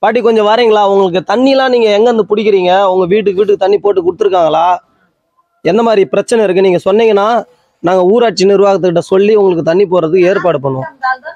பாட்டி கொஞ்சம் வரீங்களா? உங்களுக்கு தண்ணிலாம் நீங்க எங்க இருந்து பிடிக்கிறீங்க? உங்க வீட்டுக்கு தண்ணி போட்டு கொடுத்துருக்காங்களா? எந்த மாதிரி பிரச்சனை இருக்கு நீங்க சொன்னீங்கன்னா நாங்க ஊராட்சி நிர்வாகத்துக்கிட்ட சொல்லி உங்களுக்கு தண்ணி போறதுக்கு ஏற்பாடு பண்ணுவோம்.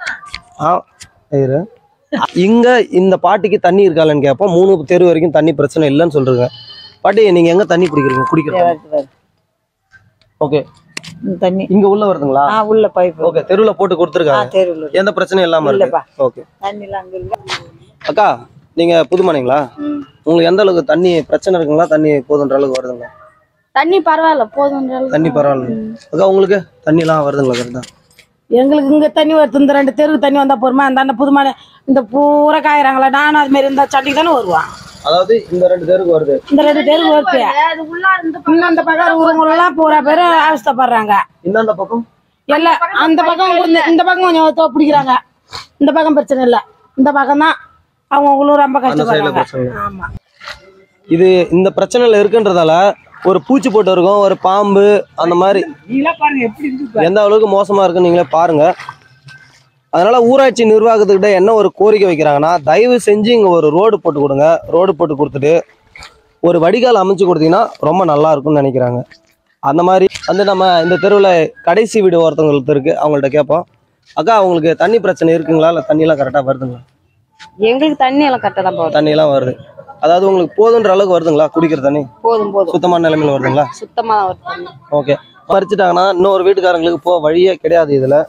இங்க இந்த பாட்டிக்கு தண்ணி இருக்காலன்னு கேட்போம். 3 தெரு வரைக்கும் தண்ணி பிரச்சனை இல்லைன்னு சொல்றீங்க. பாட்டி நீங்க எங்க தண்ணி பிடிக்கிறீங்க? குடிக்கிறீங்க. ஓகே, தண்ணி இங்க உள்ள வருதுங்களா? உள்ள பைப். ஓகே, தெருவுல போட்டு கொடுத்துருக்காங்க. எந்த பிரச்சனையும் இல்லாம இருக்கு. ஓகே அக்கா, நீங்க புதுமனைங்களா? உங்களுக்கு எந்த அளவுக்கு தண்ணி பிரச்சனை இருக்குங்களா? தண்ணி போதுன்ற அளவுக்கு வருதுங்களா? தண்ணி பரவாயில்ல, போதுன்ற அளவுக்கு தண்ணி பரவாயில்ல. அக்கா உங்களுக்கு தண்ணி எல்லாம் வருதுங்களா? கரெக்டா எங்களுக்கு இங்க தண்ணி வருது. இந்த 2 தெருக்கு தண்ணி வந்தா போருமா? அந்த புதுமனை இந்த பூரா காயறாங்களா? நானும் அது மாதிரி இந்த சட்டிக்கு தானே வருவான். அதாவது இந்த 2 தெருக்கு வருது. இந்த 2 தெருக்கு வருது. இன்னும் அந்த பக்கம் ஊருங்கெல்லாம் பூரா பேரு அவஸ்தப்படுறாங்க. இந்த பக்கம் இல்ல, அந்த பக்கம் இந்த பக்கம் கொஞ்சம் பிடிக்கிறாங்க. இந்த பக்கம் பிரச்சனை இல்ல, இந்த பக்கம் தான் அவங்க ரொம்ப கஷ்டப்படுறாங்க. ஆமா, இது இந்த பிரச்சனைல இருக்குன்றதால ஒரு பூச்சி போட்டு இருக்கும், ஒரு பாம்பு, அந்த மாதிரி எந்த அளவுக்கு மோசமா இருக்குன்னு நீங்களே பாருங்க. அதனால ஊராட்சி நிர்வாகத்துக்கிட்ட என்ன ஒரு கோரிக்கை வைக்கிறாங்கன்னா, தயவு செஞ்சு இங்க ஒரு ரோடு போட்டு கொடுங்க. ரோடு போட்டு கொடுத்துட்டு ஒரு வடிகால் அமைச்சு கொடுத்தீங்கன்னா ரொம்ப நல்லா இருக்கும்னு நினைக்கிறாங்க. அந்த மாதிரி வந்து நம்ம இந்த தெருவில் கடைசி வீடு ஒருத்தவங்களுக்கு இருக்கு, அவங்கள்ட்ட கேட்போம். அக்கா, உங்களுக்கு தண்ணி பிரச்சனை இருக்குங்களா? இல்லை தண்ணியெல்லாம் கரெக்டாக வருதுங்களா? எங்களுக்கு தண்ணி எல்லாம் கரெக்டாக தான் போகுது. தண்ணியெல்லாம் வருது. அதாவது உங்களுக்கு போதுன்ற அளவுக்கு வருதுங்களா? குடிக்கிற தண்ணி போதும் போதும், சுத்தமான நிலைமையில வருதுங்களா? சுத்தமா வருது. ஓகே, பறிச்சுட்டாங்கன்னா இன்னொரு வீட்டுக்காரங்களுக்கு போக வழியே கிடையாது. இதுல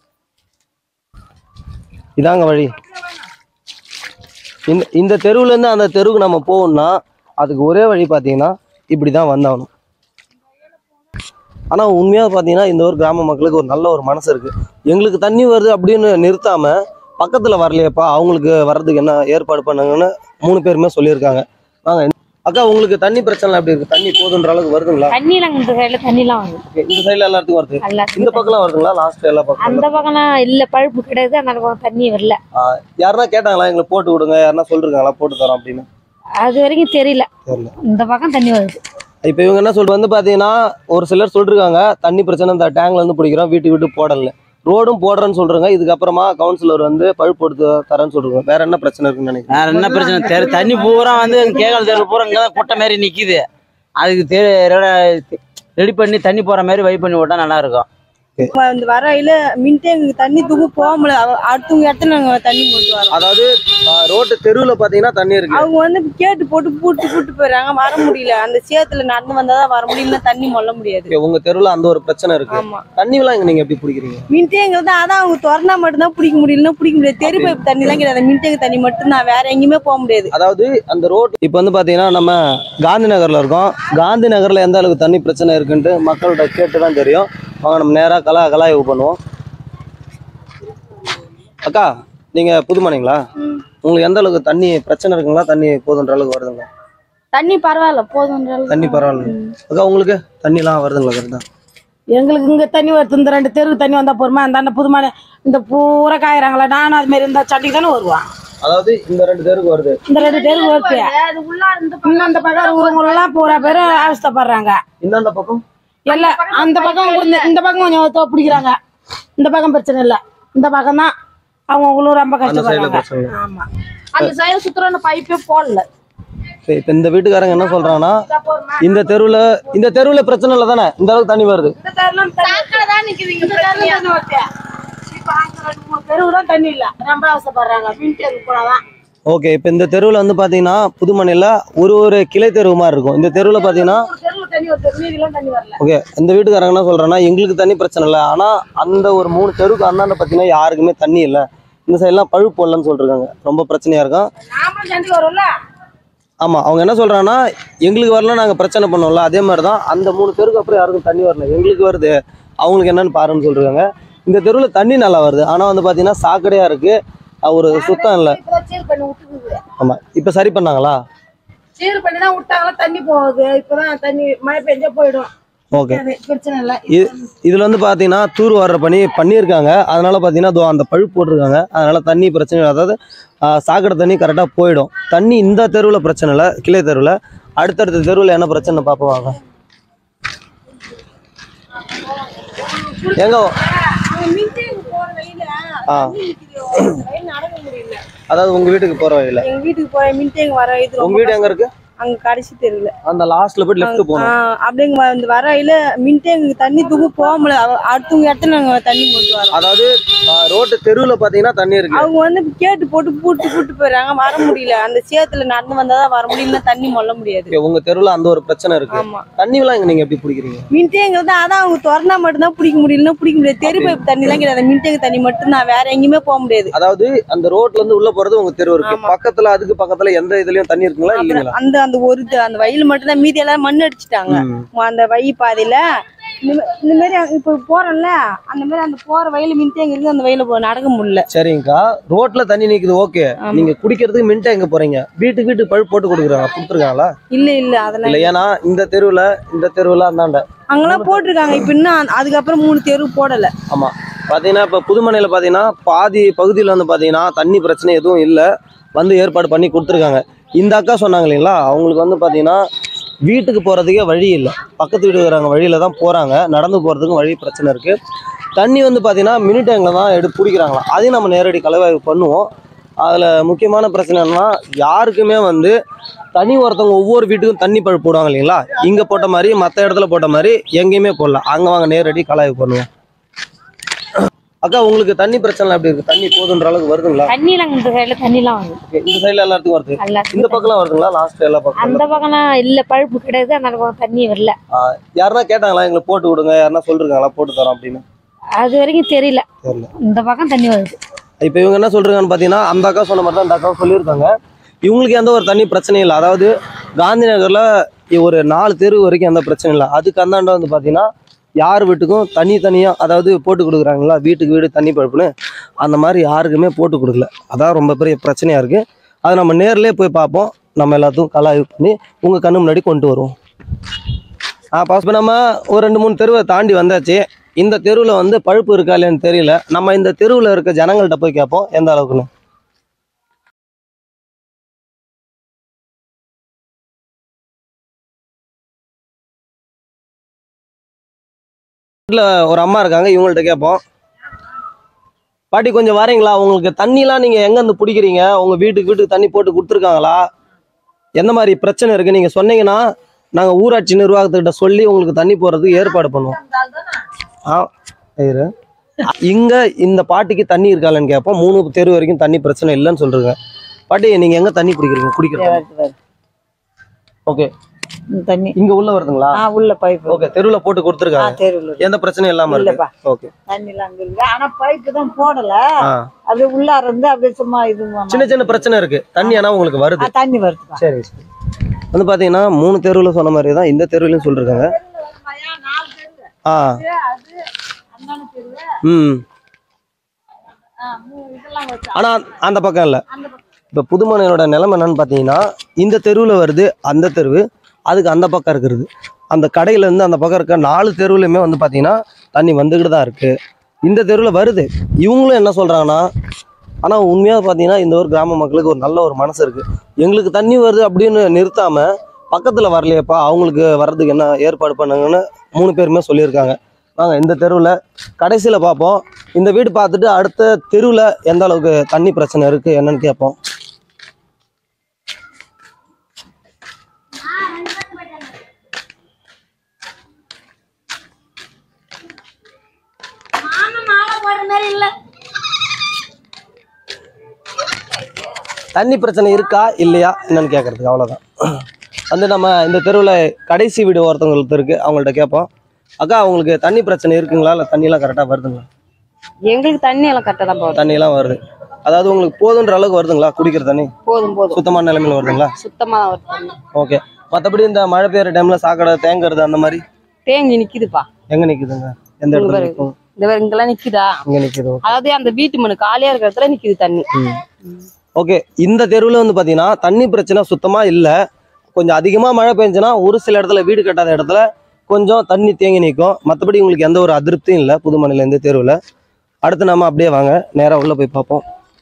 இதாங்க வழி. இந்த தெருவுல இருந்து அந்த தெருவுக்கு நம்ம போகணும்னா அதுக்கு ஒரே வழி பார்த்தீங்கன்னா இப்படிதான் வந்தாகணும். ஆனா உண்மையா பார்த்தீங்கன்னா இந்த ஒரு கிராம மக்களுக்கு ஒரு நல்ல ஒரு மனசு இருக்கு. எங்களுக்கு தண்ணி வருது அப்படின்னு நிறுத்தாம பக்கத்துல வரலையப்பா, அவங்களுக்கு வர்றதுக்கு என்ன ஏற்பாடு பண்ணுங்கன்னு 3 பேருமே சொல்லியிருக்காங்க. வாங்க அக்கா, உங்களுக்கு தண்ணி பிரச்சனை எப்படி இருக்கு? தண்ணி போதுன்ற அளவுக்கு வருதுங்களா? தண்ணிலாம் இந்த சைடுல தண்ணிலாம் வருது. இந்த சைடுல எல்லாத்துக்கும் வருது. இந்த பக்கம்லாம் வருதுங்களா? லாஸ்ட் எல்லா பக்கம் அந்த பக்கம்லாம் இல்ல, பழுப்பு கிடையாது. அந்த தண்ணி வரல. யாருன்னா கேட்டாங்களா எங்களுக்கு போட்டு விடுங்க? யாருன்னா சொல்லிருக்காங்களா போட்டு தரோம் அப்படின்னு? அது வரைக்கும் தெரியல. இந்த பக்கம் தண்ணி வருது. இப்ப இவங்க என்ன சொல்றது வந்து பாத்தீங்கன்னா, ஒரு சிலர் சொல்லிருக்காங்க தண்ணி பிரச்சனை இந்த டேங்க்ல இருந்து பிடிக்கிறோம், வீட்டு போடல, ரோடும் போடுறேன்னு சொல்றாங்க. இதுக்கப்புறமா கவுன்சிலர் வந்து பழுப்பு எடுத்து தரேன்னு சொல்றாங்க. வேற என்ன பிரச்சனை இருக்குன்னு நினைக்கிறேன்? வேற என்ன பிரச்சனை? தண்ணி பூரா வந்து கேகல் தெரு பூரா இங்க குட்டை மாதிரி நிக்குது. அதுக்கு ரெடி பண்ணி தண்ணி போற மாதிரி வை பண்ணி விட்டா நல்லா இருக்கும். இந்த வரையில மின்டேங்கு தண்ணி தூக்கு போக முடியல. அடுத்தவங்க இடத்துல நாங்க தண்ணி போட்டு வரோம். அதாவது ரோட்டு தெருவுல பாத்தீங்கன்னா தண்ணி இருக்கு. அவங்க வந்து கேட்டு போட்டு பூட்டு போயிடுறாங்க. வர முடியல. அந்த சேத்துல நடந்து வந்தாதான் வர முடியல. தண்ணி மொல்ல முடியாது. உங்க தெருவுல அந்த ஒரு பிரச்சனை இருக்கு. தண்ணி எல்லாம் இங்க நீங்க எப்படி பிடிக்கிறீங்க? மின்டேங்கு தான். அதான் அவங்க திறந்தா மட்டும் தான் பிடிக்க முடியலன்னா பிடிக்க முடியாது. தெரு பைப் தண்ணி எல்லாம் கிடையாது. மின்டேங்கு தண்ணி மட்டும் தான், வேற எங்கேயுமே போக முடியாது. அதாவது அந்த ரோட் இப்ப வந்து பாத்தீங்கன்னா நம்ம காந்தி நகர்ல இருக்கோம். காந்தி நகர்ல எந்த அளவுக்கு தண்ணி பிரச்சனை இருக்குன்ட்டு மக்கள்கிட்ட கேட்டுதான் தெரியும். வாங்க நம்ம நேரா கலாய்வு பண்ணுவோம். அக்கா, நீங்க புதுமனைங்களா? உங்களுக்கு எந்த அளவுக்கு தண்ணி பிரச்சனை இருக்குங்களா? தண்ணி போதுன்ற அளவுக்கு வருதுங்களா? தண்ணி பரவாயில்ல, போதுன்ற அளவுக்கு தண்ணி பரவாயில்ல. அக்கா, உங்களுக்கு தண்ணி எல்லாம் வருதுங்களா? கரெக்டா எங்களுக்கு இங்க தண்ணி வருது. இந்த 2 தெருக்கு தண்ணி வந்தா போருமா? அந்த புதுமனை இந்த பூரா காயறாங்களா? நானும் அது மாதிரி இந்த சட்டிக்கு தானே வருவான். அதாவது இந்த 2 தெருக்கு வருது. இந்த 2 தெருக்கு வருது. இன்னும் அந்த பக்கம் ஊருங்கெல்லாம் பூரா பேரு அவஸ்தப்படுறாங்க. இந்த பக்கம் இல்ல, அந்த பக்கம் இந்த பக்கம் கொஞ்சம் பிடிக்கிறாங்க. இந்த பக்கம் பிரச்சனை இல்ல, இந்த பக்கம் தான் அவங்க ரொம்ப கஷ்டப்படுறாங்க. ஆமா, அந்த சைடு சுத்துற பைப்பே போடல. இப்ப இந்த வீட்டுக்காரங்க என்ன சொல்றாங்கன்னா, இந்த தெருவுல பிரச்சனை இல்ல தானே, இந்த அளவுக்கு தண்ணி வருது. தண்ணி இல்ல, ரொம்ப அவசரப்படுறாங்க. மின்டேங்கு போனாதான். ஓகே, இப்ப இந்த தெருவுல வந்து பாத்தீங்கன்னா புதுமனையில ஒரு கிளை தெருவு மாதிரி இருக்கும். இந்த தெருவுல பாத்தீங்கன்னா ஓகே, இந்த வீட்டுக்காரங்க என்ன சொல்றாங்கன்னா, எங்களுக்கு தண்ணி பிரச்சனை இல்லை, ஆனா அந்த ஒரு 3 தெருவுக்கு அந்தாண்ட பாத்தீங்கன்னா யாருக்குமே தண்ணி இல்லை. இந்த சைட்லாம் பழுப்பு போடலன்னு சொல்றாங்க. ரொம்ப பிரச்சனையா இருக்கும். ஆமா, அவங்க என்ன சொல்றாங்கன்னா, எங்களுக்கு வரல நாங்க பிரச்சனை பண்ணோம்ல, அதே மாதிரிதான் அந்த 3 தெருக்கு அப்புறம் யாருக்கும் தண்ணி வரல, எங்களுக்கு வருது, அவங்களுக்கு என்னன்னு பாருன்னு சொல்றாங்க. இந்த தெருவுல தண்ணி நல்லா வருது, ஆனா வந்து பாத்தீங்கன்னா சாக்கடையா இருக்கு, ஒரு சுத்தம் இல்ல. ஆமா, இப்ப சரி பண்ணாங்களா? சீர் பண்ணி தான் விட்டாங்களா? தண்ணி போகுது. இப்பதான் தண்ணி மழை பெஞ்சா போயிடும். ஓகே, பிரச்சனை இல்ல. இதுல வந்து பாத்தீங்கன்னா தூர் வர்ற பணி பண்ணியிருக்காங்க. அதனால பாத்தீங்கன்னா அந்த பழுப்பு போட்டிருக்காங்க. அதனால தண்ணி பிரச்சனை இல்லை. அதாவது சாக்கடை தண்ணி கரெக்டா போயிடும். தண்ணி இந்த தெருவுல பிரச்சனை இல்லை, கிளை தெருவுல. அடுத்தடுத்த தெருவுல என்ன பிரச்சனை பார்ப்போம். எங்க அதாவது உங்க வீட்டுக்கு போற வழியில? எங்க வீட்டுக்கு போற மின்டேங்க வர இது உங்க வீடு எங்க இருக்கு? அங்க கடைசி தெருல அந்த லாஸ்ட்ல போய் லெஃப்ட் போகணும். அப்படிங்க வந்து வர வழியில மின்டேங்க தண்ணி தூக்கு போக முடியல. அடுத்தவங்க இடத்துல நாங்க தண்ணி கொண்டு வரோம். அதாவது ரோட்டு தெருவுல பாத்தீங்கன்னா தண்ணி இருக்கு. அவங்க வந்து கேட்டு போட்டு பூட்டு போயிடுறாங்க. வர முடியல. அந்த சேத்துல நடந்து வந்தாதான் வர முடியல. தண்ணி மொல்ல முடியாது. உங்க தெருவுல அந்த ஒரு பிரச்சனை இருக்கு. ஆமா. தண்ணி எல்லாம் இங்க நீங்க எப்படி பிடிக்கிறீங்க? மின்டேங்கிறது அதான் அவங்க திறந்தா மட்டும்தான் பிடிக்க முடியலன்னா பிடிக்க முடியாது. தெரு பைப் தண்ணி எல்லாம் கிடையாது. மின்டேங்க தண்ணி மட்டும் தான், வேற எங்கேயுமே போக முடியாது. அதாவது அந்த ரோட்ல இருந்து உள்ள போறது உங்க தெரு இருக்கு. பக்கத்துல அதுக்கு பக்கத்துல எந்த இதுலயும் தண்ணி இருக்குங்களா இல்லீங்களா? அந்த அந்த வயல் மட்டும் தான், மீதி எல்லாம் மண் அடிச்சுட்டாங்க. அந்த வயி பாதையில இந்த மாதிரி இப்ப போறோம்ல, அந்த மாதிரி அந்த போற வயல மின்டேங்க இருக்கு. அந்த வயல நடக்க முடியல. சரிங்கக்கா, ரோட்ல தண்ணி நிக்குது ஓகே. நீங்க குடிக்கிறதுக்கு மின்டே எங்க போறீங்க? வீட்டுக்கு பழுப்பு போட்டு கொடுத்துருக்காங்களா? இல்ல அதெல்லாம் இல்ல. ஏன்னா இந்த தெருவுல அந்தாண்ட அங்கெல்லாம் போட்டிருக்காங்க. இப்ப இன்னும் அதுக்கப்புறம் 3 தெரு போடல. ஆமா. பாத்தீங்கன்னா இப்ப புதுமனையில பாத்தீங்கன்னா பாதி பகுதியில வந்து பாத்தீங்கன்னா தண்ணி பிரச்சனை எதுவும் இல்ல, வந்து ஏற்பாடு பண்ணி கொடுத்துருக்காங்க. இந்த அக்கா சொன்னாங்க இல்லைங்களா, அவங்களுக்கு வந்து பாத்தீங்கன்னா வீட்டுக்கு போறதுக்கே வழி இல்லை. பக்கத்து வீட்டுக்காரங்க வழியில தான் போறாங்க. நடந்து போறதுக்கும் வழி பிரச்சனை இருக்கு. தண்ணி வந்து பாத்தீங்கன்னா மினி டேங்க்ல தான் எடுத்து பிடிக்கிறாங்களாம். அதையும் நம்ம நேரடி கலவாய்வு பண்ணுவோம். அதுல முக்கியமான பிரச்சனை என்னன்னா, யாருக்குமே வந்து தனி ஒருத்தவங்க ஒவ்வொரு வீட்டுக்கும் தண்ணி பழுப்பு போடுவாங்க இல்லைங்களா, இங்க போட்ட மாதிரி மற்ற இடத்துல போட்ட மாதிரி எங்கேயுமே போடல. அங்க வாங்க நேரடி கலவாய்வு பண்ணுவோம். அக்கா, உங்களுக்கு தண்ணி பிரச்சனை எப்படி இருக்கு? தண்ணி போதுன்ற அளவுக்கு வருதுங்களா? தண்ணி இந்த சைடுல தண்ணி எல்லாம் வருது. இந்த சைடுல எல்லாத்துக்கும் வருது. இந்த பக்கம் வருதுங்களா? லாஸ்ட் எல்லா பக்கம் அந்த பக்கம்லாம் இல்ல, பழுப்பு கிடையாது. அந்த பக்கம் தண்ணி வரல. யாருன்னா கேட்டாங்களா எங்களுக்கு போட்டு விடுங்க, யாருன்னா சொல்லிருக்காங்களா போட்டு தரோம் அப்படின்னு? அது வரைக்கும் தெரியல. இந்த பக்கம் தண்ணி வருது. இப்ப இவங்க என்ன சொல்றாங்கன்னு பாத்தீங்கன்னா, அந்த அக்கா சொன்ன மாதிரி தான் இந்த அக்கா சொல்லியிருக்காங்க. இவங்களுக்கு எந்த ஒரு தண்ணி பிரச்சனை இல்லை. அதாவது காந்தி நகர்ல ஒரு 4 தெரு வரைக்கும் எந்த பிரச்சனை இல்லை. அதுக்கு அந்தாண்ட வந்து பாத்தீங்கன்னா யார் வீட்டுக்கும் தனியா அதாவது போட்டு கொடுக்குறாங்களா, வீட்டுக்கு வீடு தண்ணி பழுப்புன்னு, அந்த மாதிரி யாருக்குமே போட்டு கொடுக்கல. அதான் ரொம்ப பெரிய பிரச்சனையா இருக்கு. அதை நம்ம நேர்லயே போய் பார்ப்போம். நம்ம எல்லாத்துக்கும் கலாய்வு பண்ணி உங்க கண்ணு முன்னாடி கொண்டு வருவோம். இப்போ நம்ம ஒரு 2-3 தெருவை தாண்டி வந்தாச்சு. இந்த தெருவில் வந்து பழுப்பு இருக்கா இல்லையான்னு தெரியல. நம்ம இந்த தெருவில் இருக்க ஜனங்கள்கிட்ட போய் கேட்போம் எந்த அளவுக்குன்னு. ஒரு அம்மா இருக்காங்க, இவங்கள்ட்ட கேட்போம். பாட்டி கொஞ்சம் வரீங்களா? உங்களுக்கு தண்ணிலாம் நீங்க எங்க இருந்து பிடிக்கிறீங்க? உங்க வீட்டுக்கு தண்ணி போட்டு கொடுத்துருக்காங்களா? எந்த மாதிரி பிரச்சனை இருக்கு நீங்க சொன்னீங்கன்னா நாங்க ஊராட்சி நிர்வாகத்துக்கிட்ட சொல்லி உங்களுக்கு தண்ணி போறதுக்கு ஏற்பாடு பண்ணுவோம். இங்க இந்த பாட்டிக்கு தண்ணி இருக்காலன்னு கேட்போம். 3 தெரு வரைக்கும் தண்ணி பிரச்சனை இல்லைன்னு சொல்றீங்க. பாட்டி, நீங்க எங்க தண்ணி பிடிக்கிறீங்க? குடிக்கிறீங்க? ஓகே. தண்ணி இங்க உள்ள வருதுங்களா? உள்ள பைப். ஓகே. தெருவுல போட்டு கொடுத்துருக்காங்க. தெருவுல எந்த பிரச்சனையும் இல்லாம இருக்கு. ஓகே. தண்ணி எல்லாம் அங்க இருக்கு. ஆனா பைப் தான் போடல. அப்படியே உள்ளார இருந்து அப்படியே சும்மா இது சின்ன பிரச்சனை இருக்கு. தண்ணி ஆனா உங்களுக்கு வருது. தண்ணி வருது. சரி. வந்து பாத்தீங்கன்னா 3 தெருவுல சொன்ன மாதிரி தான் இந்த தெருவுலயும் சொல்லிருக்காங்க. ஆனா அந்த பக்கம் இல்ல. இப்ப புதுமனையோட நிலைமை என்னன்னு பாத்தீங்கன்னா, இந்த தெருவுல வருது அந்த தெருவு, அதுக்கு அந்த பக்கம் இருக்கிறது. அந்த கடையில இருந்து அந்த பக்கம் இருக்க 4 தெருவுலையுமே வந்து பாத்தீங்கன்னா தண்ணி வந்துகிட்டு தான் இருக்கு. இந்த தெருவுல வருது. இவங்களும் என்ன சொல்றாங்கன்னா, ஆனா உண்மையா பாத்தீங்கன்னா இந்த ஒரு கிராம மக்களுக்கு ஒரு நல்ல ஒரு மனசு இருக்கு. எங்களுக்கு தண்ணி வருது அப்படின்னு நிறுத்தாம பக்கத்துல வரலையப்பா, அவங்களுக்கு வர்றதுக்கு என்ன ஏற்பாடு பண்ணுங்கன்னு 3 பேருமே சொல்லியிருக்காங்க. வாங்க இந்த தெருவில் கடைசியில் பார்ப்போம். இந்த வீடு பார்த்துட்டு அடுத்த தெருவில் எந்த அளவுக்கு தண்ணி பிரச்சனை இருக்கு என்னன்னு கேட்போம். தண்ணி பிரச்சனை இருக்கா இல்லையா என்னன்னு கேட்கறதுக்கு அவ்வளோதான். வந்து நம்ம இந்த தெருவில் கடைசி வீடு ஒருத்தவங்களுக்கு இருக்கு, அவங்கள்ட்ட கேட்போம். அக்கா, உங்களுக்கு தண்ணி பிரச்சனை இருக்குங்களா? இல்லை தண்ணியெல்லாம் கரெக்டாக வருதுங்களா? எங்களுக்கு தண்ணி எல்லாம் கரெக்டாக தான் போகுது. தண்ணியெல்லாம் வருது. அதாவது உங்களுக்கு போதுன்ற அளவுக்கு வருதுங்களா? குடிக்கிற தண்ணி போதும். சுத்தமான நிலைமையில வருதுங்களா? சுத்தமாக தான் வருது. ஓகே. மற்றபடி இந்த மழை பெய்யுற டைம்ல சாக்கடை தேங்குறது அந்த மாதிரி தேங்கி நிக்குதுப்பா. எங்க நிக்குதுங்க? எந்த இடத்துல நிக்கும்? இங்கெல்லாம் நிக்குதா? இங்க நிக்குது. அதாவது அந்த வீட்டு மண் காலியா இருக்கிற இடத்துல நிக்குது தண்ணி. ஓகே. இந்த தெருவில் வந்து பாத்தீங்கன்னா தண்ணி பிரச்சனை சுத்தமா இல்ல. கொஞ்சம் அதிகமா மழை பெஞ்சுன்னா ஒரு சில இடத்துல, வீடு கட்டாத இடத்துல கொஞ்சம் தண்ணி தேங்கி நிற்கும். மற்றபடி உங்களுக்கு எந்த ஒரு அதிருப்தியும் இல்லை புதுமனையில இந்த தெருவில். அடுத்து நம்ம அப்படியே வாங்க நேராக உள்ள போய் பார்ப்போம்.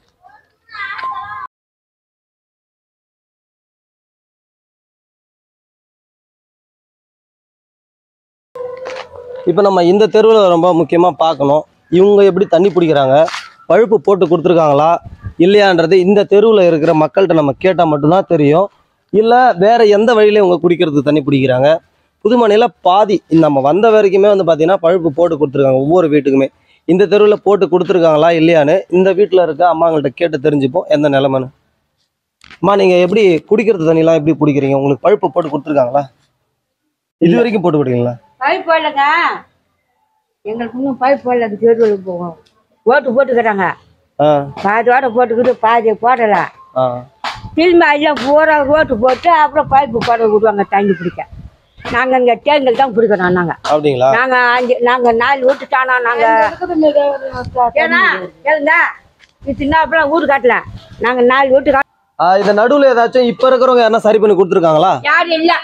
இப்போ நம்ம இந்த தெருவில் ரொம்ப முக்கியமாக பார்க்கணும், இவங்க எப்படி தண்ணி பிடிக்கிறாங்க, பழுப்பு போட்டு கொடுத்துருக்காங்களா, இல்லையான்றது இந்த தெருவில் இருக்கிற மக்கள்கிட்ட நம்ம கேட்டால் மட்டும்தான் தெரியும். இல்லை வேற எந்த வழியில இவங்க குடிக்கிறதுக்கு தண்ணி பிடிக்கிறாங்க. புதுமனையில் பாதி நம்ம வந்த வரைக்குமே வந்து பார்த்தீங்கன்னா பழுப்பு போட்டு கொடுத்துருக்காங்க ஒவ்வொரு வீட்டுக்குமே. இந்த தெருவில் போட்டு கொடுத்துருக்காங்களா இல்லையான்னு இந்த வீட்டில் இருக்க அம்மாங்கள்ட்ட கேட்டு தெரிஞ்சுப்போம் எந்த நிலைமைன்னு. அம்மா, நீங்கள் எப்படி குடிக்கிறது தண்ணிலாம் எப்படி பிடிக்கிறீங்க? உங்களுக்கு பழுப்பு போட்டு கொடுத்துருக்காங்களா? இது வரைக்கும் போட்டு கொடுக்குறீங்களா? பைப் போடலங்க, எங்களுக்கு இன்னும் பைப் போடல. அந்த தெருவுக்கு போவோம், ஓட்டு போட்டுக்கிறாங்க. பாதியோட போட்டுக்கிட்டு பாதி போடல. திரும்ப எல்லாம் பூரா ரோட்டு போட்டு அப்புறம் பைப்பு போட விடுவாங்க தண்ணி பிடிக்க. நாங்க இங்க தேங்கல் தான் பிடிக்கிறோம். நாங்க அப்படிங்களா? நாங்க 4 விட்டுட்டானா நாங்க ஏன்னா இதுன்னா அப்புறம் வீடு காட்டல. நாங்க 4 வீட்டு இத நடுவுல ஏதாச்சும் இப்ப இருக்கிறவங்க யாரா சரி பண்ணி கொடுத்துருக்காங்களா? யாரும் இல்ல.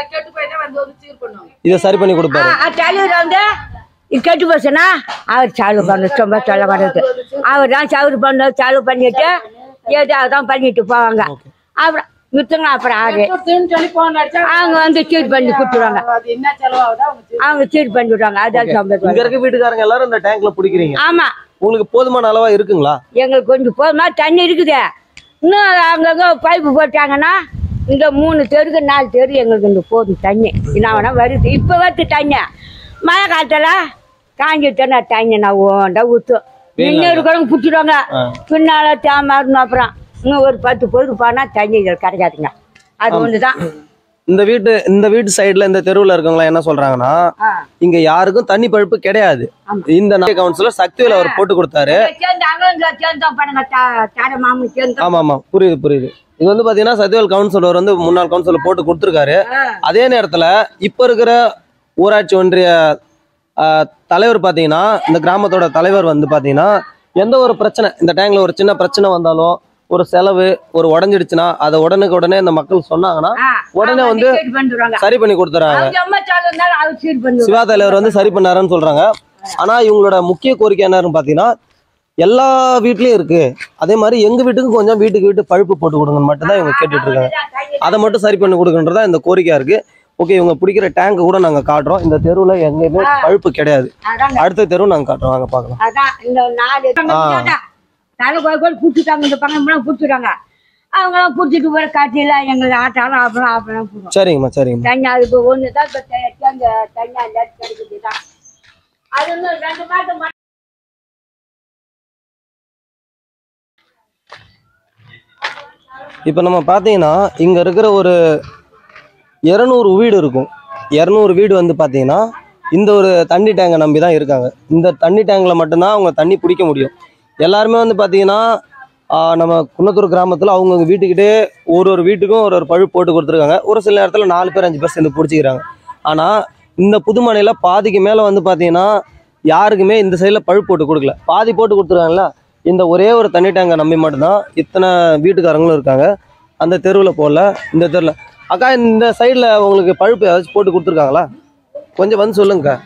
இத சரி பண்ணி கொடுப்பாரு. தலைவர் வந்து இது கெட்டு போச்சுன்னா அவர் சாலு பண்ண ரொம்ப சொல்ல வர்றது. அவர் தான் சாவு பண்ண சாலு பண்ணிட்டு ஏதாவது பண்ணிட்டு போவாங்க. அப்புறம் வித்துங்க அப்புறம் அவங்க வந்து சீட் பண்ணி கொடுத்துருவாங்க. அவங்க சீட் பண்ணி விடுவாங்க. அதான் சம்பளம். இங்க இருக்க வீட்டுக்காரங்க எல்லாரும் இந்த டேங்க்ல பிடிக்கிறீங்க. ஆமா. உங்களுக்கு போதுமான அளவா இருக்குங்களா? எங்களுக்கு கொஞ்சம் போதுமா தண்ணி இருக்குது. இன்னும் அங்கங்க பைப்பு போட்டாங்கன்னா இந்த 3 தெருக்கு 4 தெரு எங்களுக்கு இந்த போதும் தண்ணி. என்ன வருது இப்ப வருது தண்ணி. மழை காலத்துல காஞ்சிட்டேன்னா தண்ணி நான் ஓண்டா ஊத்தும். இன்னும் இருக்கிறவங்க பிடிச்சிடுவாங்க. பின்னால தேமாறணும். அப்புறம் இன்னும் ஒரு 10 பொழுது போனா தண்ணி கிடைக்காதுங்க. அது ஒண்ணுதான். இந்த வீட்டு சைடுல இந்த தெருவுல இருக்கவங்க என்ன சொல்றாங்கன்னா, இங்க யாருக்கும் தண்ணி பழுப்பு கிடையாது. இந்த கவுன்சிலர் சக்திவேல் அவர் போட்டு கொடுத்தாரு. ஆமா ஆமா, புரியுது. இது வந்து பாத்தீங்கன்னா சக்திவேல் கவுன்சிலர் வந்து முன்னாள் கவுன்சிலர் போட்டு கொடுத்துருக்காரு. அதே நேரத்துல இப்ப இருக்கிற ஊராட்சி ஒன்றிய தலைவர் பாத்தீங்கன்னா, இந்த கிராமத்தோட தலைவர் வந்து பாத்தீங்கன்னா, எந்த ஒரு பிரச்சனை இந்த டேங்க்ல ஒரு சின்ன பிரச்சனை வந்தாலும், ஒரு செலவு ஒரு உடஞ்சிடுச்சுன்னா அதை உடனே இந்த மக்கள் சொன்னாங்கன்னா உடனே வந்து சரி பண்ணி கொடுத்துறாங்க. சிவா தலைவர் வந்து சரி பண்ணாருன்னு சொல்றாங்க. ஆனா இவங்களோட முக்கிய கோரிக்கை என்னன்னு பாத்தீங்கன்னா, எல்லா வீட்லயும் இருக்கு, அதே மாதிரி எங்க வீட்டுக்கும் கொஞ்சம் வீட்டுக்கு பழுப்பு போட்டு கொடுங்கன்னு மட்டும் தான் இவங்க கேட்டுட்டு இருக்காங்க. அதை மட்டும் சரி பண்ணி கொடுக்கன்றதா இந்த கோரிக்கையா இருக்கு. ஓகே, இவங்க பிடிக்கிற டேங்க் கூட நாங்க காட்டுறோம். இந்த தெருவுல எங்கேயுமே பழுப்பு கிடையாது. அடுத்த தெருவு நாங்க காட்டுறோம், வாங்க பாக்கலாம். இந்த பக்கம் பிடிச்சிட்டாங்க. அவங்க பிடிச்சிட்டு போற காட்சியில எங்களுக்கு ஆட்டாலும் அப்புறம் சரிங்கம்மா சரிங்கம்மா. தண்ணி அதுக்கு ஒண்ணுதான் தண்ணி அந்த கிடைக்குதுதான். அது இன்னும் 2 மாதம். இப்போ நம்ம பார்த்தீங்கன்னா இங்கே இருக்கிற ஒரு 200 வீடு இருக்கும். 200 வீடு வந்து பார்த்தீங்கன்னா இந்த ஒரு தண்ணி டேங்கை நம்பி தான் இருக்காங்க. இந்த தண்ணி டேங்கில் மட்டும்தான் அவங்க தண்ணி பிடிக்க முடியும். எல்லாருமே வந்து பார்த்தீங்கன்னா நம்ம குன்னத்தூர் கிராமத்தில் அவங்கவுங்க வீட்டுக்கிட்டே ஒரு வீட்டுக்கும் ஒரு பழுப்பு போட்டு கொடுத்துருக்காங்க. ஒரு சில நேரத்தில் 4 பேர் 5 பேர் சேர்ந்து பிடிச்சிக்கிறாங்க. ஆனால் இந்த புதுமனையில் பாதிக்கு மேலே வந்து பார்த்தீங்கன்னா யாருக்குமே இந்த சைடில் பழுப்பு போட்டு கொடுக்கல. பாதி போட்டு கொடுத்துருக்காங்களா, இந்த ஒரே ஒரு தண்ணி டேங்கை நம்பி மட்டும்தான் இத்தனை வீட்டுக்காரங்களும் இருக்காங்க. அந்த தெருவில் போடல. இந்த தெருவில் அக்கா, இந்த சைடில் உங்களுக்கு பழுப்பு ஏதாச்சும் போட்டு கொடுத்துருக்காங்களா? கொஞ்சம் வந்து சொல்லுங்கக்கா.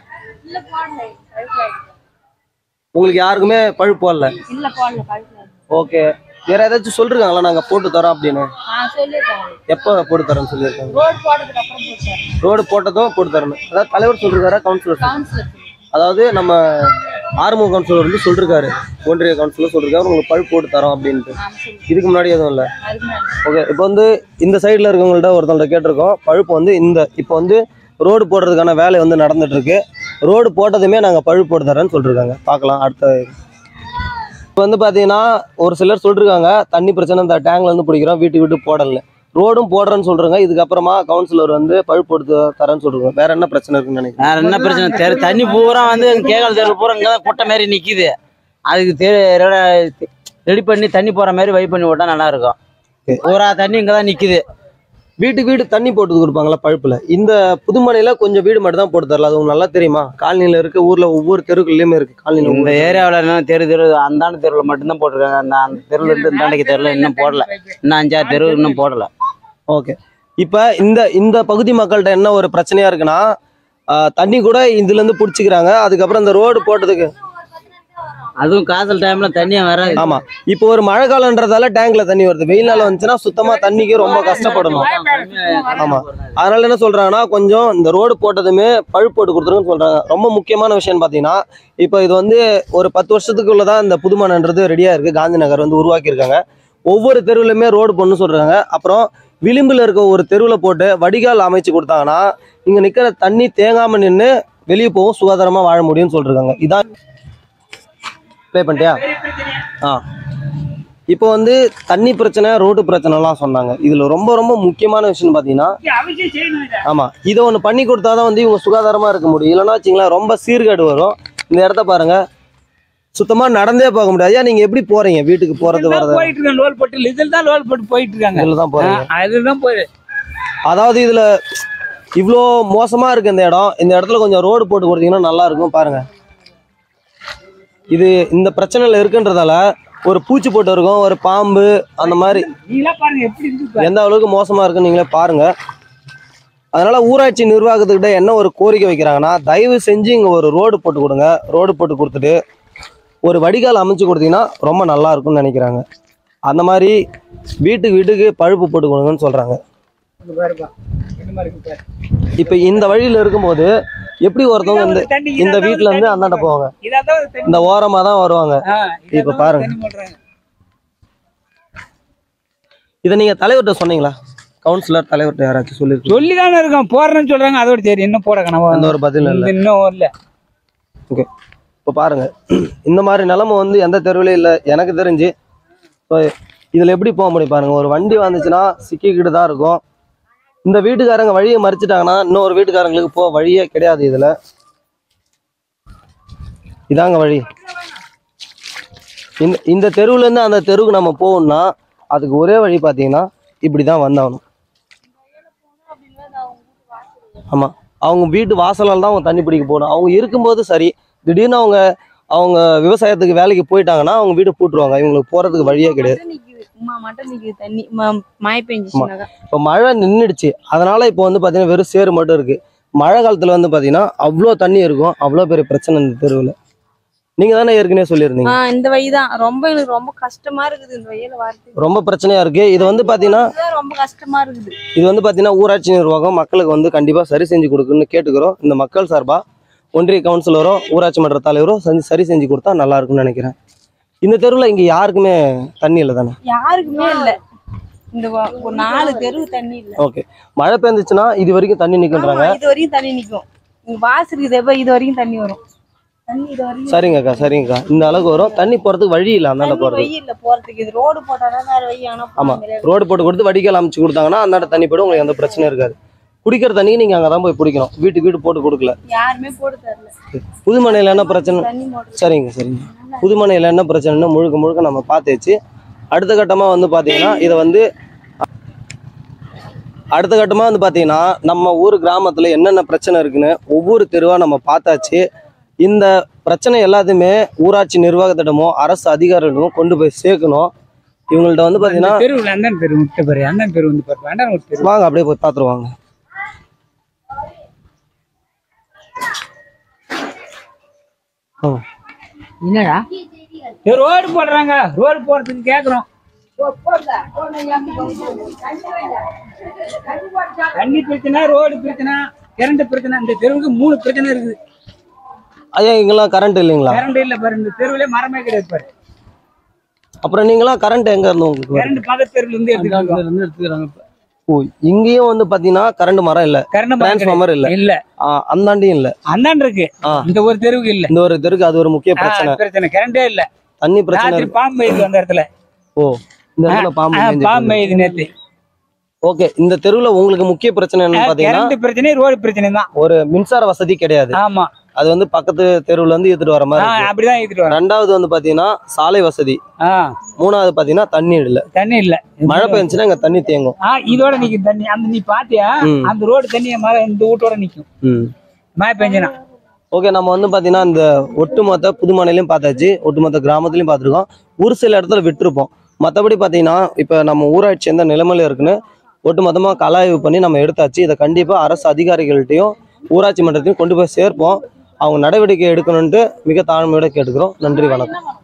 உங்களுக்கு யாருக்குமே பழுப்பு போடல? ஓகே, வேற ஏதாச்சும் சொல்லிருக்காங்களா நாங்கள் போட்டு தரோம் அப்படின்னு? எப்போ போட்டு தரோன்னு சொல்லியிருக்காங்க? ரோடு போட்டதும் போட்டு தரணும். அதாவது தலைவர் சொல்லிருக்காரா கவுன்சிலர்? அதாவது நம்ம ஆறுமுக கவுன்சிலர் வந்து சொல்லிருக்காரு, ஒன்றிய கவுன்சிலர் சொல்லிருக்காரு உங்களுக்கு பழுப்பு போட்டு தரோம் அப்படின்ட்டு. இதுக்கு முன்னாடி எதுவும் இல்லை. ஓகே, இப்போ வந்து இந்த சைடில் இருக்கவங்கள்ட்ட ஒருத்தவங்கள்ட்ட கேட்டிருக்கோம். பழுப்பு வந்து இப்போ வந்து ரோடு போடுறதுக்கான வேலை வந்து நடந்துட்டு இருக்கு. ரோடு போட்டதுமே நாங்கள் பழுப்பு போட்டு தரேன்னு சொல்லிருக்காங்க. பார்க்கலாம் அடுத்த. இப்போ வந்து பார்த்தீங்கன்னா ஒரு சிலர் சொல்லிருக்காங்க தண்ணி பிரச்சனை இந்த டேங்க்ல இருந்து பிடிக்கிறோம், வீட்டு போடல. ரோடும் போடுறேன்னு சொல்றாங்க. இதுக்கப்புறமா கவுன்சிலர் வந்து பழுப்பு போட்டு தரேன்னு சொல்றாங்க. வேற என்ன பிரச்சனை இருக்குன்னு நினைக்கிறேன்? வேற என்ன பிரச்சனை? தண்ணி பூரா வந்து கேகல் தெருவில் பூரா இங்கே தான் குட்டை மாதிரி நிற்கிது. அதுக்கு ரெடி பண்ணி தண்ணி போகிற மாதிரி வை பண்ணி விட்டா நல்லா இருக்கும். பூரா தண்ணி இங்கே தான் நிற்கிது. வீடு தண்ணி போட்டு கொடுப்பாங்களா பழுப்புல? இந்த புதுமனையில கொஞ்சம் வீடு மட்டும் தான் போட்டு தரல. அது உங்களுக்கு நல்லா தெரியுமா? காலனியில இருக்கு, ஊர்ல ஒவ்வொரு தெருக்குள்ளயுமே இருக்கு. காலனியில இந்த ஏரியாவில் தெரு அந்தாண்ட தெருவில் மட்டும்தான் போட்டிருக்காங்க. அந்த தெருவில் இருந்து இந்தாண்டைக்கு தெருவில் இன்னும் போடல. இன்னும் 5-6 தெரு இன்னும் போடல. ஓகே, இப்ப இந்த பகுதி மக்கள்கிட்ட என்ன ஒரு பிரச்சனையா இருக்குன்னா, தண்ணி கூட இதுல இருந்து பிடிச்சிக்கிறாங்க. அதுக்கப்புறம் இந்த ரோடு போட்டதுக்கு அதுவும் காதல் டைம்ல தண்ணியே வராது. ஆமா, இப்போ ஒரு மழை காலன்றதால டேங்க்ல தண்ணி வருது. வெயில் நாள் வந்துச்சுன்னா சுத்தமா தண்ணிக்கு ரொம்ப கஷ்டப்படணும். ஆமா, அதனால என்ன சொல்றாங்கன்னா கொஞ்சம் இந்த ரோடு போட்டதுமே பழுப்பு போட்டு கொடுத்துருன்னு சொல்றாங்க. ரொம்ப முக்கியமான விஷயம் பாத்தீங்கன்னா, இப்போ இது வந்து ஒரு 10 வருஷத்துக்குள்ளதான் இந்த புதுமனைன்றது ரெடியா இருக்கு. காந்தி நகர் வந்து உருவாக்கி இருக்காங்க. ஒவ்வொரு தெருவுலையுமே ரோடு போடணும்னு சொல்றாங்க. அப்புறம் விளிம்புல இருக்க ஒரு தெருவுல போட்டு வடிகால் அமைச்சு கொடுத்தாங்கன்னா இங்க நிக்கிற தண்ணி தேங்காம நின்று வெளியே போகும், சுகாதாரமா வாழ முடியும்னு சொல்றாங்க. இதான் ப்ளே பண்ணிட்டியா? இப்போ வந்து தண்ணி பிரச்சனை, ரோடு பிரச்சனைலாம் சொன்னாங்க. இதுல ரொம்ப ரொம்ப முக்கியமான விஷயம் பாத்தீங்கன்னா, ஆமா, இதை ஒண்ணு பண்ணி கொடுத்தாதான் வந்து இவங்க சுகாதாரமா இருக்க முடியும். இல்லைன்னா வச்சுங்களேன் ரொம்ப சீர்கேடு வரும். இந்த இடத்த பாருங்க, சுத்தமா நடந்தே போக முடியாது. ஐயா, நீங்க எப்படி போறீங்க வீட்டுக்கு போறது வரது? போயிட்டு இருக்காங்க, லோல் போட்டு இதில் தான் லோல் போட்டு போயிட்டு இருக்காங்க. இதுலதான் போறீங்க? அதுதான் போய் அதாவது இதுல இவ்வளோ மோசமா இருக்கு இந்த இடம். இந்த இடத்துல கொஞ்சம் ரோடு போட்டு கொடுத்தீங்கன்னா நல்லா இருக்கும். பாருங்க, இது இந்த பிரச்சனைல இருக்குன்றதால ஒரு பூச்சி போட்டு இருக்கும், ஒரு பாம்பு, அந்த மாதிரி பாருங்க எப்படி இருக்கு, எந்த அளவுக்கு மோசமா இருக்குன்னு நீங்களே பாருங்க. அதனால ஊராட்சி நிர்வாகத்துக்கிட்ட என்ன ஒரு கோரிக்கை வைக்கிறாங்கன்னா, தயவு செஞ்சு இங்க ஒரு ரோடு போட்டு கொடுங்க. ரோடு போட்டு கொடுத்துட்டு ஒரு வடிகால் அமைச்சு கொடுத்தீங்கன்னா ரொம்ப நல்லா இருக்கும்னு நினைக்கிறாங்க. அந்த மாதிரி வீட்டுக்கு வீட்டுக்கு பழுப்பு போட்டு கொடுங்கன்னு சொல்றாங்க. இப்ப இந்த வழியில இருக்கும்போது எப்படி ஒருத்தவங்க இந்த வீட்டுல இருந்து அந்தாண்ட போவாங்க, இந்த ஓரமா தான் வருவாங்க. இப்ப பாருங்க, இதை நீங்க தலைவர்கிட்ட சொன்னீங்களா? கவுன்சிலர் தலைவர்கிட்ட யாராச்சும் சொல்லிதானே இருக்கோம், போறேன்னு சொல்றாங்க. அதோட சரி, இன்னும் போட கனவா அந்த ஒரு பதில் இல்லை, இன்னும் இல்ல. ஓகே, இப்போ பாருங்க, இந்த மாதிரி நிலைமை வந்து எந்த தெருவிலையும் இல்லை எனக்கு தெரிஞ்சு. இப்போ இதுல எப்படி போக முடியும் பாருங்க. ஒரு வண்டி வந்துச்சுன்னா சிக்கிக்கிட்டு தான் இருக்கும். இந்த வீட்டுக்காரங்க வழியை மறிச்சிட்டாங்கன்னா இன்னொரு வீட்டுக்காரங்களுக்கு போக வழியே கிடையாது. இதுல இதாங்க வழி. இந்த தெருவுல இருந்து அந்த தெருவுக்கு நம்ம போகணும்னா அதுக்கு ஒரே வழி பார்த்தீங்கன்னா இப்படிதான் வந்தாகணும். ஆமா, அவங்க வீட்டு வாசலால் தான் அவங்க தண்ணி பிடிக்க போகணும். அவங்க இருக்கும்போது சரி, திடீர்னு அவங்க விவசாயத்துக்கு வேலைக்கு போயிட்டாங்கன்னா அவங்க வீடு பூட்டுருவாங்க. இவங்களுக்கு போறதுக்கு வழியே கிடையாது. இப்போ மழை நின்றுடுச்சு, அதனால இப்போ வந்து பாத்தீங்கன்னா வெறும் சேறு மட்டும் இருக்கு. மழை காலத்துல வந்து பாத்தீங்கன்னா அவ்வளோ தண்ணி இருக்கும், அவ்வளோ பெரிய பிரச்சனை இந்த தெருவில். நீங்க தானே ஏற்கனவே சொல்லியிருந்தீங்க இந்த வழிதான் ரொம்ப எனக்கு ரொம்ப கஷ்டமா இருக்குது. இந்த வழியில வரது ரொம்ப பிரச்சனையா இருக்கு. இது வந்து பாத்தீங்கன்னா ரொம்ப கஷ்டமா இருக்குது. இது வந்து பாத்தீங்கன்னா ஊராட்சி நிர்வாகம் மக்களுக்கு வந்து கண்டிப்பா சரி செஞ்சு கொடுக்குன்னு கேட்டுக்கிறோம். இந்த மக்கள் சார்பா ஒன்றிய கவுன்சிலரோ ஊராட்சி மன்ற தலைவரோ சரி செஞ்சு கொடுத்தா நல்லா இருக்கும்னு நினைக்கிறேன். இந்த தெருவில் இங்க யாருக்குமே தண்ணி இல்லை தானே? யாருக்குமே இல்லை. இந்த ஒரு 4 தெரு தண்ணி இல்லை. ஓகே, மழை பெஞ்சிச்சுன்னா இது வரைக்கும் தண்ணி நிற்கின்றாங்க. இது வரைக்கும் தண்ணி நிற்கும். இங்க வாசல் இருக்குது, இது வரைக்கும் தண்ணி வரும். சரிங்கக்கா, சரிங்கக்கா, இந்த அளவுக்கு வரும். தண்ணி போறதுக்கு வழி இல்லை, அந்தாண்ட போறது வழி இல்லை போறதுக்கு. இது ரோடு போட்டாதான் வேற வழி. ஆமா, ரோடு போட்டு கொடுத்து வடிகால் அமைச்சு கொடுத்தாங்கன்னா அந்தாண்ட தண்ணி போய்டும், உங்களுக்கு எந்த பிரச்சனையும் இருக்காது. குடிக்கிற தண்ணிக்கு நீங்க அங்கதான் போய் பிடிக்கணும். வீட்டுக்கு வீடு போட்டு கொடுக்கல. யாருமே போட்டு தரல. புதுமனையில என்ன பிரச்சனை? சரிங்க, சரிங்க. புதுமனையில என்ன பிரச்சனைன்னு முழுக்க நம்ம பார்த்தாச்சு. அடுத்த கட்டமா வந்து பாத்தீங்கன்னா இதை வந்து நம்ம ஊர் கிராமத்துல என்னென்ன பிரச்சனை இருக்குன்னு ஒவ்வொரு தெருவா நம்ம பார்த்தாச்சு. இந்த பிரச்சனை எல்லாத்தையுமே ஊராட்சி நிர்வாகத்திடமோ அரசு அதிகாரிகளிடமோ கொண்டு போய் சேர்க்கணும். இவங்கள்ட்ட வந்து பாத்தீங்கன்னா வாங்க அப்படியே போய் பார்த்துருவாங்க. என்னடா ரோடு போடுறாங்க, ரோடு போறதுக்கு கேக்குறோம். தண்ணி பிரச்சனை, ரோடு பிரச்சனை, கரண்ட் பிரச்சனை. இந்த தெருவுக்கு 3 பிரச்சனை இருக்குது. ஐயா, இங்கெல்லாம் கரண்ட் இல்லைங்களா? கரண்ட் இல்ல பாரு, இந்த தெருவுல மரமே கிடையாது பாரு. அப்புறம் நீங்களாம் கரண்ட் எங்க இருந்து உங்களுக்கு? கரண்ட் பக்கத்து தெருவுல இருந்து எடுத்துக்கிறாங்க. ஓ, இங்கேயும் வந்து பாத்தீங்கன்னா கரண்ட் மரம் இல்ல, டிரான்ஸ்ஃபார்மர் இல்ல, அந்தாண்டியும் இல்ல, அந்தாண்டு இருக்கு. இந்த ஒரு தெருவுக்கு இல்ல, இந்த ஒரு தெருக்கு. அது ஒரு முக்கிய பிரச்சனை. கரண்டே இல்ல, தண்ணி பிரச்சனை. பாம்பு மேயுது அந்த இடத்துல. ஓ, இந்த இடத்துல பாம்பு மேயுது நேத்து. ஓகே, இந்த தெருவுல உங்களுக்கு முக்கிய பிரச்சனை என்னன்னு பாத்தீங்கன்னா பிரச்சனை, ரோடு பிரச்சனை தான். ஒரு மின்சார வசதி கிடையாது. ஆமா, அது வந்து பக்கத்து தெருவுல இருந்து ஏத்துட்டு வர மாதிரி. அப்படிதான் ஏத்துட்டு வர. ரெண்டாவது வந்து பாத்தீங்கன்னா சாலை வசதி. மூணாவது பாத்தீங்கன்னா தண்ணி இல்ல. மழை பெஞ்சுன்னா இங்க தண்ணி தேங்கும். இதோட நிக்கும் தண்ணி. அந்த நீ பாத்தியா, அந்த ரோடு தண்ணி இந்த வீட்டோட நிக்கும் மழை பெஞ்சுனா. ஓகே, நம்ம வந்து பாத்தீங்கன்னா இந்த ஒட்டுமொத்த புதுமனையிலையும் பார்த்தாச்சு, ஒட்டுமொத்த கிராமத்திலையும் பார்த்துருக்கோம். ஒரு சில இடத்துல விட்டுருப்போம். மற்றபடி பாத்தீங்கன்னா இப்ப நம்ம ஊராட்சி எந்த நிலைமையில இருக்குன்னு ஒட்டுமொத்தமா கலாய்வு பண்ணி நம்ம எடுத்தாச்சு. இதை கண்டிப்பா அரசு அதிகாரிகள்ட்டையும் ஊராட்சி மன்றத்தையும் கொண்டு போய் சேர்ப்போம். அவங்க நடவடிக்கை எடுக்கணும்ட்டு மிக தாழ்மையோட கேட்டுக்கிறோம். நன்றி, வணக்கம்.